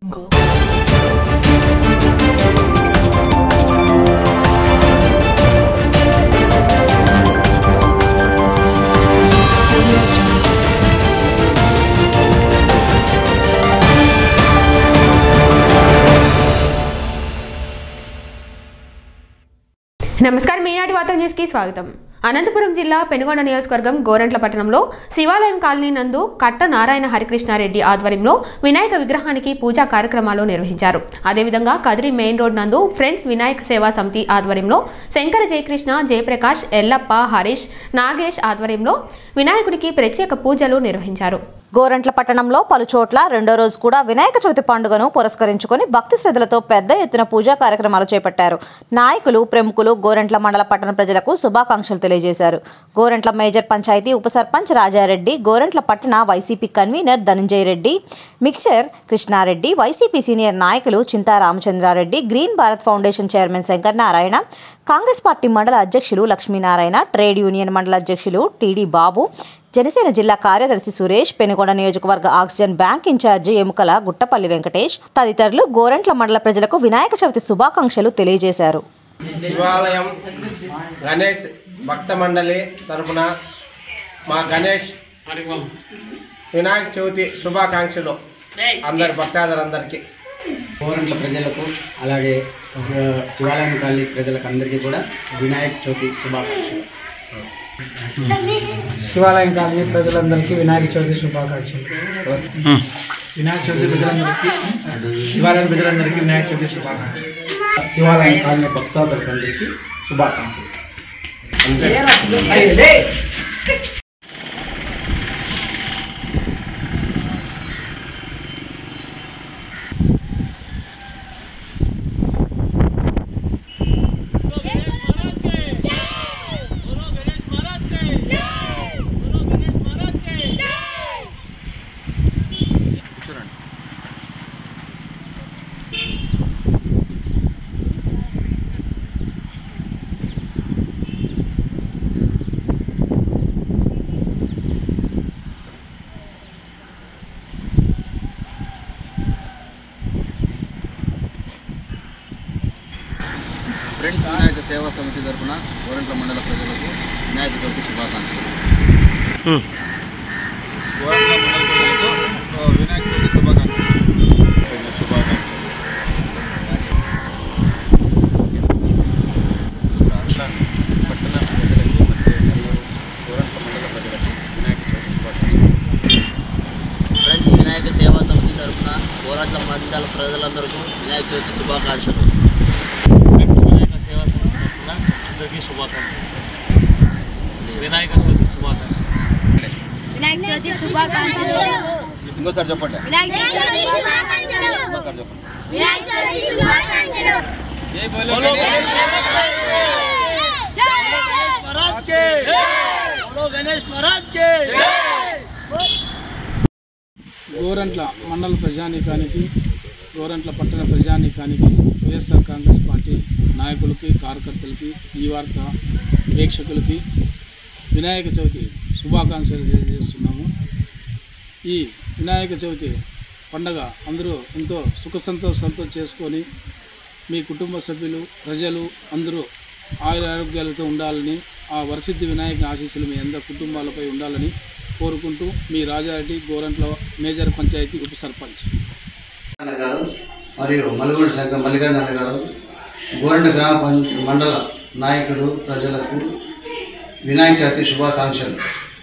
నమస్కారం మీనాటి వార్తా న్యూస్ కి స్వాగతం. అనంతపురం జిల్లా పెనుగొండ నియోజకవర్గం గోరంట్ల పట్టణంలో శివాలయం కాలనీ నందు కట్ట నారాయణ హరికృష్ణారెడ్డి ఆధ్వర్యంలో వినాయక విగ్రహానికి పూజా కార్యక్రమాలు నిర్వహించారు. అదేవిధంగా కదిరి మెయిన్ రోడ్ నందు ఫ్రెండ్స్ వినాయక సేవా సమితి ఆధ్వర్యంలో శంకర జయకృష్ణ, జయప్రకాష్, ఎల్లప్ప, హరీష్, నాగేష్ ఆధ్వర్యంలో వినాయకుడికి ప్రత్యేక పూజలు నిర్వహించారు. గోరంట్ల పట్టణంలో పలుచోట్ల రెండో రోజు కూడా వినాయక చవితి పండుగను పురస్కరించుకొని భక్తి శ్రద్ధలతో పెద్ద ఎత్తున పూజా కార్యక్రమాలు చేపట్టారు. నాయకులు, ప్రముఖులు గోరంట్ల మండల పట్టణ ప్రజలకు శుభాకాంక్షలు తెలియజేశారు. గోరంట్ల మేజర్ పంచాయతీ ఉప సర్పంచ్ రాజారెడ్డి, గోరంట్ల పట్టణ YCP convener Dhananjaya Reddy, mixture Krishnareddy, YCP senior నాయకులు Chinta Ramachandrareddy, green Bharat foundation chairman Shankar Narayana, Congress party మండల అధ్యక్షులు లక్ష్మీనారాయణ, ట్రేడ్ యూనియన్ మండల అధ్యక్షులు టీడీ బాబు, జనసేన జిల్లా కార్యదర్శి సురేష్, పెనుగొండ నియోజకవర్గ ఆక్సిజన్ బ్యాంక్ ఇన్ఛార్జి ఎముకల గుట్టపల్లి వెంకటేష్ తదితరులు గోరంట్ల మండల ప్రజలకు వినాయక చవితి శుభాకాంక్షలు తెలియజేశారు. శివాలయం గణేష్ భక్త మండలి తరఫున మా గణేష్ వినాయక చవితి శుభాకాంక్షలు అందరి భక్తాదులందరికీ, గోరంట్ల ప్రజలకు అలాగే శివాలయం కాలనీ ప్రజలకు అందరికీ కూడా వినాయక చవితి శుభాకాంక్షలు. శివాలయం కాలనీ ప్రజలందరికీ వినాయక చవితి శుభాకాంక్షలు. వినాయక చవితి ప్రజలందరికీ, శివాలయం ప్రజలందరికీ వినాయక చవితి శుభాకాంక్షలు. శివాలయం కాలనీ భక్తాదులందరికీ శుభాకాంక్షలు. ఫ్రెండ్స్ వినాయక సేవా సమితి తరఫున గోరంట్ల మండల ప్రజలకు వినాయక చవితి శుభాకాంక్షలు. గోరంట్ల మండల ప్రజలకు వినాయక చవితి శుభాకాంక్షలు. పట్టణ ప్రజలకు మరియు గోరంట్ల మండల ప్రజలకు వినాయక చవితి శుభాకాంక్షలు. ఫ్రెండ్స్ వినాయక సేవా సమితి తరఫున గోరంట్ల మండల ప్రజలందరికీ వినాయక చవితి శుభాకాంక్షలు. అందరికీ శుభాకాంక్షలు. వినాయక చవితి శుభాకాంక్షలు. వినాయక చవితి శుభాకాంక్షలు. ఇంకోసారి చెప్పండి. వినాయక చవితి శుభాకాంక్షలు. ఇంకోసారి చెప్పండి. వినాయక చవితి శుభాకాంక్షలు. జై బోలో గణేష్ महाराज के बोलो गणेश महाराज के. గోరంట్ల మండల ప్రజానీకానికి, గోరంట్ల పట్టణ ప్రజానీకానికి, వైఎస్ఆర్ కాంగ్రెస్ పార్టీ నాయకులకి, కార్యకర్తలకి, ఈ వార్త వీక్షకులకి వినాయక చవితి శుభాకాంక్షలు తెలియజేస్తున్నాము. ఈ వినాయక చవితి పండగ అందరూ ఎంతో సుఖ సంతోషాలతో చేసుకొని మీ కుటుంబ సభ్యులు, ప్రజలు అందరూ ఆయురారోగ్యాలతో ఉండాలని, ఆ వరసిద్ధి వినాయక ఆశీస్సులు మీ అందరి కుటుంబాలపై ఉండాలని కోరుకుంటూ మీ రాజారెడ్డి, గోరంట్ల మేజర్ పంచాయతీ ఉప సర్పంచ్ గారు మరియు మల్లిగొండ శంకర్ మల్లిగొండ గారు, గోరంట్ల గ్రామ మండల నాయకులు ప్రజలకు వినాయక చవితి శుభాకాంక్షలు.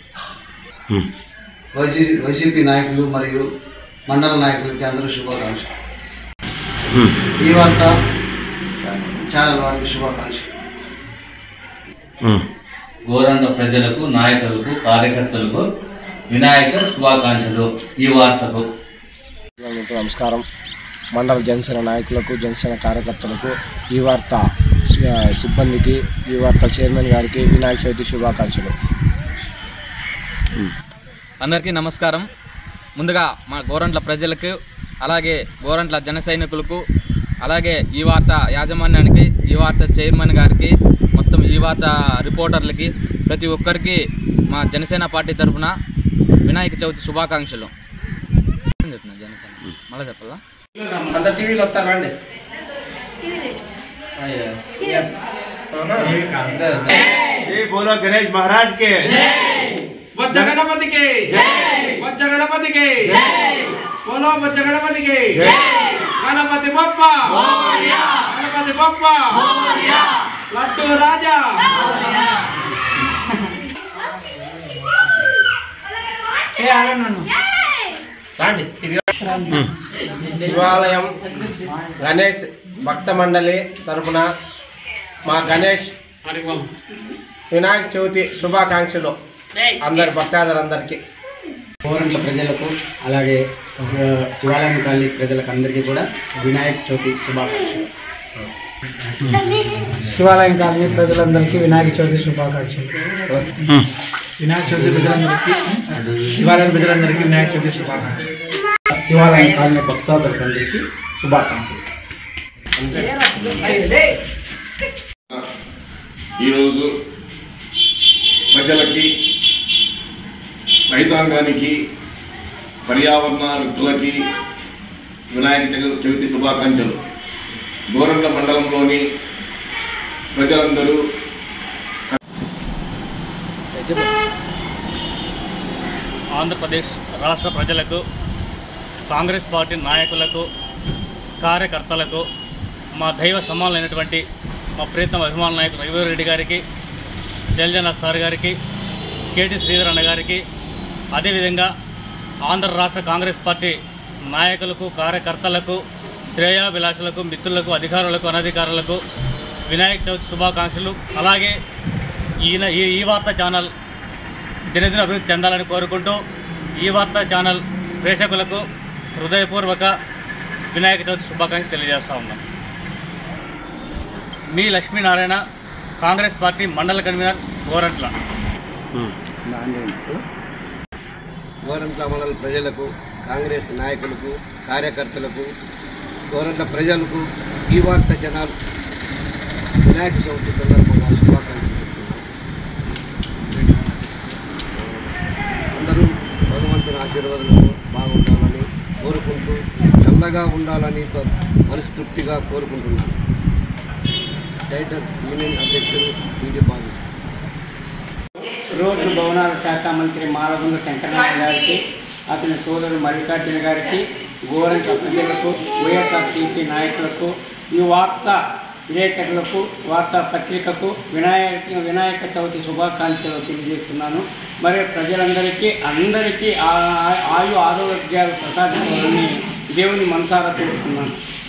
వైసీపీ నాయకులు మరియు మండల నాయకులకి అందరూ శుభాకాంక్షలు. ఈ వార్త ఛానల్ వారికి శుభాకాంక్షలు. గోరంట్ల ప్రజలకు, నాయకులకు, కార్యకర్తలకు వినాయక శుభాకాంక్షలు. ఈ వార్తకు నమస్కారం. మండల జనసేన నాయకులకు, జనసేన కార్యకర్తలకు, ఈ వార్త సిబ్బందికి, ఈ వార్త చైర్మన్ గారికి వినాయక చవితి శుభాకాంక్షలు. అందరికీ నమస్కారం. ముందుగా మా గోరంట్ల ప్రజలకు, అలాగే గోరంట్ల జన సైనికులకు, అలాగే ఈ వార్త యాజమాన్యానికి, ఈ వార్త చైర్మన్ గారికి, మొత్తం ఈ వార్త రిపోర్టర్లకి, ప్రతి ఒక్కరికి మా జనసేన పార్టీ తరఫున వినాయక చవితి శుభాకాంక్షలు. జనసేన మళ్ళీ చెప్పాలా? అందరు టీవీలో వస్తారు రండి. बोलो गणेश महाराज के बच्चा गणपति के बच्चा गणपति के बोलो बच्चा गणपति के गणपति बप्पा गणपति बप्पा लड्डू राजा రండి. శివాలయం గణేష్ భక్త మండలి తరఫున మా గణేష్ వినాయక చవితి శుభాకాంక్షలు అందరి భక్తాదులందరికీ. గోరంట్ల ప్రజలకు అలాగే శివాలయం కాలనీ ప్రజలకు అందరికీ కూడా వినాయక చవితి శుభాకాంక్షలు. శివాలయం కాలనీ ప్రజలందరికీ వినాయక చవితి శుభాకాంక్షలు. వినాయక చవితి ప్రజలందరికీ శివాలయం ప్రజలందరికీ వినాయక చవితి శుభాకాంక్షలు. శివాలయం కాలనీ భక్తాదులందరికీ శుభాకాంక్షలు. ఈరోజు ప్రజలకి, రైతాంగానికి, పర్యావరణ వ్యక్తులకి వినాయక చవితి శుభాకాంక్షలు. గోరంట్ల మండలంలోని ప్రజలందరూ ఆంధ్రప్రదేశ్ రాష్ట్ర ప్రజలకు, కాంగ్రెస్ పార్టీ నాయకులకు, కార్యకర్తలకు, మా దైవ సమానులైనటువంటి మా ప్రీతమ అభిమాన నాయకుడు రఘువీరెడ్డి గారికి, జలజనాథ్ సార్ గారికి, కేటీ శ్రీధర్ అన్న గారికి, అదేవిధంగా ఆంధ్ర రాష్ట్ర కాంగ్రెస్ పార్టీ నాయకులకు, కార్యకర్తలకు, శ్రేయాభిలాషులకు, మిత్రులకు, అధికారులకు, అనధికారులకు వినాయక చవితి శుభాకాంక్షలు. అలాగే ఈ వార్తా ఛానల్ దినదిన అభివృద్ధి చెందాలని కోరుకుంటూ ఈ వార్తా ఛానల్ ప్రేక్షకులకు హృదయపూర్వక వినాయక చవితి శుభాకాంక్షలు తెలియజేస్తూ ఉన్నాం. మీ లక్ష్మీనారాయణ, కాంగ్రెస్ పార్టీ మండల కన్వీనర్, గోరంట్ల. గోరంట్ల మండల ప్రజలకు, కాంగ్రెస్ నాయకులకు, కార్యకర్తలకు, గోరంట్ల ప్రజలకు ఈ వార్తా ఛానల్ వినాయక చవితి సందర్భంగా శుభాకాంక్షలు చెప్తున్నాం. అందరూ భగవంతుని ఆశీర్వాదాలతో బాగుండాలని కోరుకుంటూ, చల్లగా ఉండాలని మనస్తృప్తిగా కోరుకుంటున్నాను. టైటర్ యూనియన్ అధ్యక్షుడు పీడి బాబు. రోడ్డు భవనాల శాఖ మంత్రి మాలగుండ శంకరనారాయణ గారికి, అతని సోదరుడు మల్లికార్జున గారికి, గోరంట్ల ప్రజలకు, వైఎస్ఆర్సీపీ నాయకులకు, ఈ వార్తా విలేకరులకు, వార్తా పత్రికకు వినాయక చవితి శుభాకాంక్షలు తెలియజేస్తున్నాను. మరి ప్రజలందరికీ అందరికీ ఆయు ఆరోగ్యాలు ప్రసాదించాలని దేవుని మనసారా కోరుతున్నాను.